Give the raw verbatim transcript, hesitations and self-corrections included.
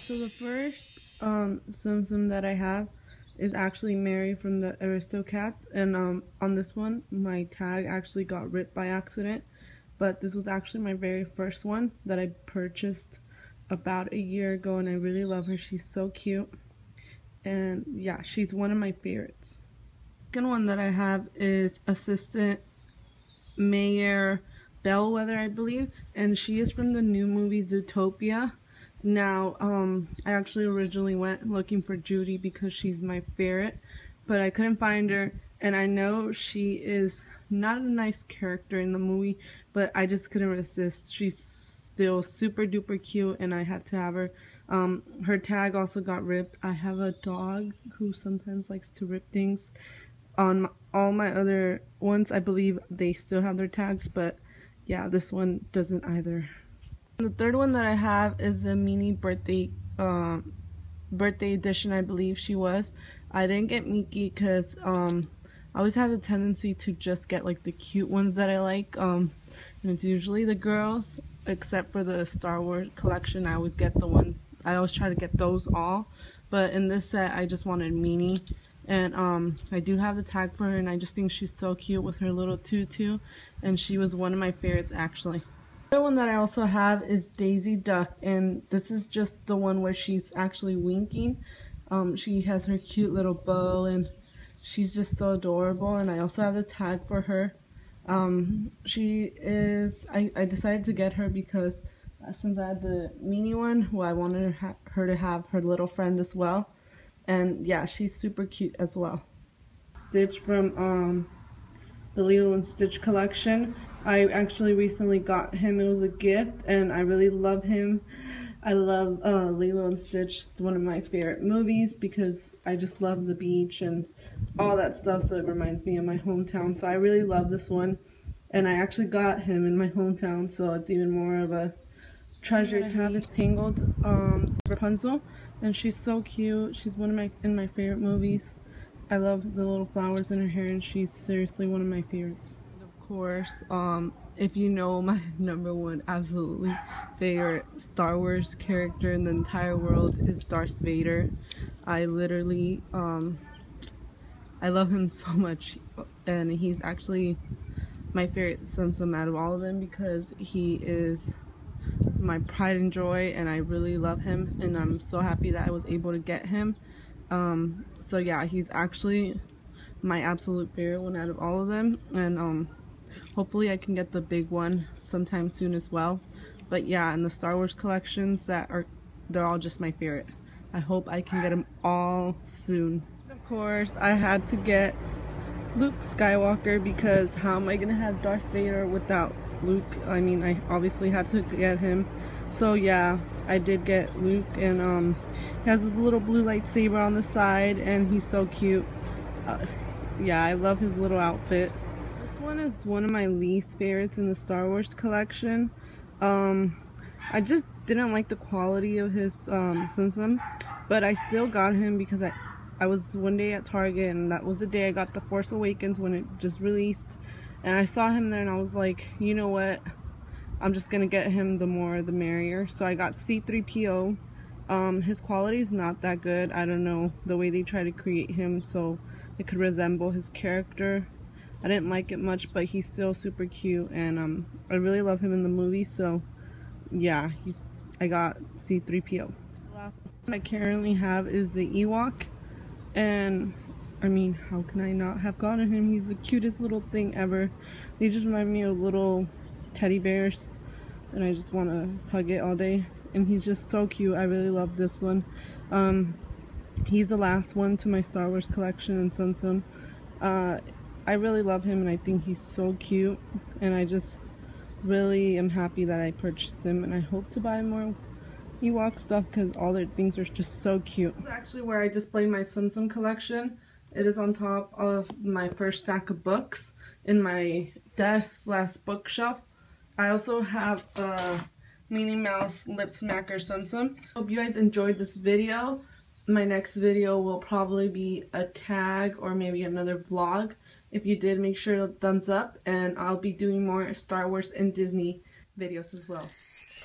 So the first um Tsum Tsum that I have is actually Mary from the Aristocats, and um on this one my tag actually got ripped by accident, but this was actually my very first one that I purchased about a year ago, and I really love her. She's so cute, and yeah, she's one of my favorites. The second one that I have is Assistant Mayor Bellwether, I believe, and she is from the new movie Zootopia. Now, um, I actually originally went looking for Judy because she's my favorite, but I couldn't find her, and I know she is not a nice character in the movie, but I just couldn't resist. She's still super duper cute, and I had to have her. Um, her tag also got ripped. I have a dog who sometimes likes to rip things. On my, all my other ones, I believe they still have their tags, but yeah, this one doesn't either. The third one that I have is a mini birthday um, birthday edition, I believe she was. I didn't get Mickey because um, I always have a tendency to just get like the cute ones that I like, um, and it's usually the girls, except for the Star Wars collection. I always get the ones, I always try to get those all, but in this set I just wanted Minnie. And um, I do have the tag for her, and I just think she's so cute with her little tutu, and she was one of my favorites actually. The other one that I also have is Daisy Duck, and this is just the one where she's actually winking. Um, she has her cute little bow, and she's just so adorable, and I also have the tag for her. Um, she is, I, I decided to get her because uh, since I had the mini one, well, I wanted her, ha her to have her little friend as well. And yeah, she's super cute as well. Stitch from um, the Lilo and Stitch collection. I actually recently got him. It was a gift, and I really love him. I love uh, Lilo and Stitch. It's one of my favorite movies because I just love the beach and all that stuff, so it reminds me of my hometown. So I really love this one, and I actually got him in my hometown, so it's even more of a treasure to have. Is Tangled um, Rapunzel, and she's so cute. She's one of my in my favorite movies. I love the little flowers in her hair, and she's seriously one of my favorites. Of course, um, if you know, my number one absolutely favorite Star Wars character in the entire world is Darth Vader. I literally, um, I love him so much, and he's actually my favorite Tsum Tsum out of all of them because he is my pride and joy, and I really love him, and I'm so happy that I was able to get him. Um, so yeah, he's actually my absolute favorite one out of all of them, and um, hopefully I can get the big one sometime soon as well. But yeah, and the Star Wars collections that are, they're all just my favorite. I hope I can get them all soon. Of course, I had to get Luke Skywalker because how am I gonna have Darth Vader without Luke? I mean, I obviously had to get him. So yeah, I did get Luke, and um, he has his little blue lightsaber on the side, and he's so cute. Uh, yeah, I love his little outfit. This one is one of my least favorites in the Star Wars collection. Um, I just didn't like the quality of his um, Tsum Tsum, but I still got him because I, I was one day at Target, and that was the day I got The Force Awakens when it just released. And I saw him there, and I was like, you know what? I'm just gonna get him, the more the merrier. So I got C three P O. Um, his quality is not that good. I don't know, the way they try to create him so it could resemble his character. I didn't like it much, but he's still super cute, and um, I really love him in the movie. So yeah, he's. I got C three P O. The last one I currently have is the Ewok, and I mean, how can I not have gotten him? He's the cutest little thing ever. They just remind me of little teddy bears, and I just want to hug it all day. And he's just so cute. I really love this one. Um, he's the last one to my Star Wars collection in Tsum Tsum. Uh, I really love him, and I think he's so cute. And I just really am happy that I purchased him, and I hope to buy more Ewok stuff because all their things are just so cute. This is actually where I display my Tsum Tsum collection. It is on top of my first stack of books in my desk slash bookshelf. I also have a Minnie Mouse Lip Smacker Tsum Tsum. Hope you guys enjoyed this video. My next video will probably be a tag or maybe another vlog. If you did, make sure to thumbs up, and I'll be doing more Star Wars and Disney videos as well.